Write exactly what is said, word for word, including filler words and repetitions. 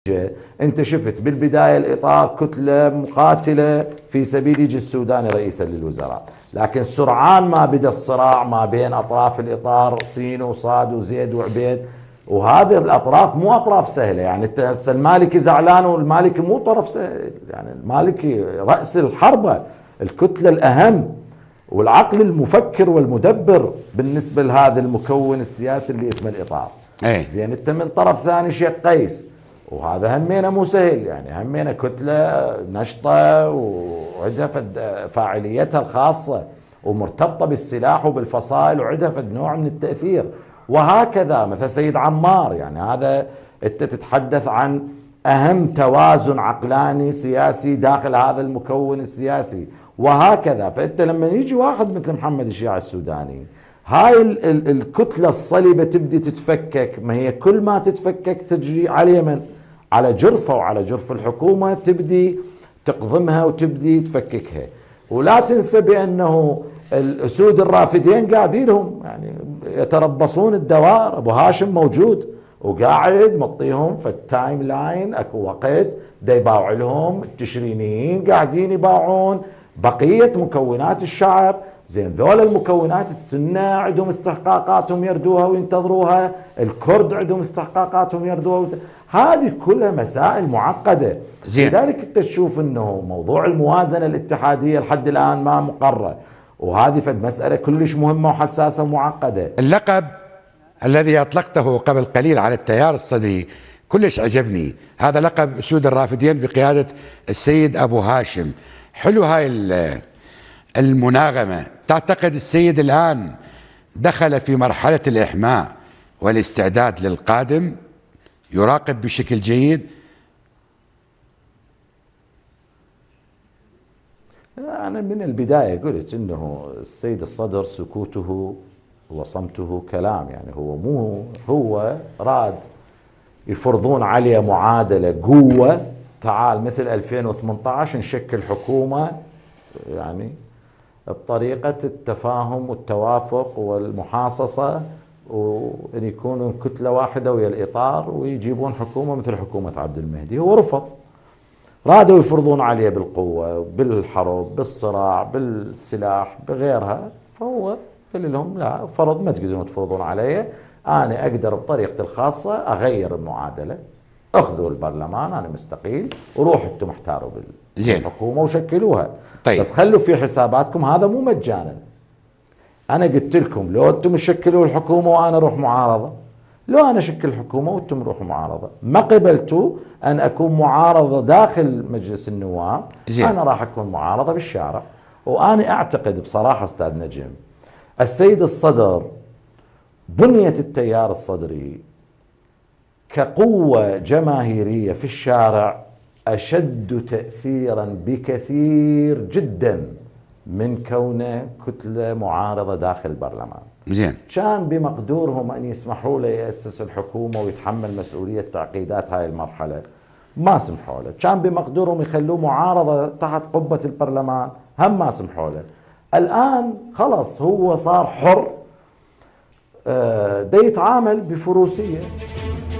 انت شفت بالبدايه الاطار كتله مقاتله في سبيل يجي السوداني رئيسا للوزراء، لكن سرعان ما بدا الصراع ما بين اطراف الاطار سين وصاد وزيد وعبيد، وهذه الاطراف مو اطراف سهله. يعني المالكي زعلان والمالكي مو طرف سهل، يعني المالكي راس الحربه، الكتله الاهم والعقل المفكر والمدبر بالنسبه لهذا المكون السياسي اللي اسمه الاطار. ايه زين انت من طرف ثاني شيخ قيس، وهذا همينه مو سهل، يعني همينه كتله نشطه وعندها فاعليتها الخاصه ومرتبطه بالسلاح وبالفصائل وعندها فد نوع من التاثير، وهكذا مثل سيد عمار. يعني هذا انت تتحدث عن اهم توازن عقلاني سياسي داخل هذا المكون السياسي، وهكذا. فانت لما يجي واحد مثل محمد الشياع السوداني، هاي ال ال الكتله الصلبه تبدي تتفكك، ما هي كل ما تتفكك تجري على اليمن، على جرفه وعلى جرف الحكومه، تبدي تقضمها وتبدي تفككها. ولا تنسى بانه الاسود الرافدين قاعدين لهم يعني يتربصون الدوار، ابو هاشم موجود وقاعد مطيهم في التايم لاين، اكو وقت دا يباوع لهم التشرينيين قاعدين يباوعون بقيه مكونات الشعب. زين ذول المكونات السنة عندهم استحقاقاتهم يردوها وينتظروها، الكرد عندهم استحقاقاتهم يردوها وينتظروها. هذه كلها مسائل معقدة. زين. لذلك انت تشوف انه موضوع الموازنة الاتحادية لحد الان ما مقرر، وهذه فد مسألة كلش مهمة وحساسة ومعقدة. اللقب الذي اطلقته قبل قليل على التيار الصدري كلش عجبني، هذا لقب اسود الرافدين بقيادة السيد ابو هاشم. حلو هاي المناغمة. تعتقد السيد الآن دخل في مرحلة الإحماء والاستعداد للقادم، يراقب بشكل جيد؟ أنا من البداية قلت أنه السيد الصدر سكوته وصمته كلام، يعني هو مو هو راد يفرضون عليه معادلة قوة، تعال مثل ألفين وثمانية عشر نشكل حكومة يعني بطريقة التفاهم والتوافق والمحاصصة، وأن يكونوا كتلة واحدة ويا الإطار ويجيبون حكومة مثل حكومة عبد المهدي. هو رفض، رادوا يفرضون عليه بالقوة بالحرب بالصراع بالسلاح بغيرها، فهو قال لهم لا، فرض ما تقدرون تفرضون علي، أنا أقدر بطريقتي الخاصة أغير المعادلة، أخذوا البرلمان أنا مستقيل وروحوا أنتم احتاروا بالحكومة وشكلوها. طيب. بس خلوا في حساباتكم هذا مو مجانا. انا قلت لكم لو انتم تشكلوا الحكومه وانا اروح معارضه، لو انا اشكل الحكومه وانتم روحوا معارضه، ما قبلتوا ان اكون معارضه داخل مجلس النواب، زين. انا راح اكون معارضه بالشارع. وانا اعتقد بصراحه استاذ نجم، السيد الصدر بنيه التيار الصدري كقوه جماهيريه في الشارع أشد تأثيرا بكثير جدا من كونه كتلة معارضة داخل البرلمان. زين. كان بمقدورهم أن يسمحوا له يأسس الحكومة ويتحمل مسؤولية تعقيدات هاي المرحلة، ما سمحوا له. كان بمقدورهم يخلوه معارضة تحت قبة البرلمان، هم ما سمحوا له. الآن خلص هو صار حر، دا يتعامل بفروسية.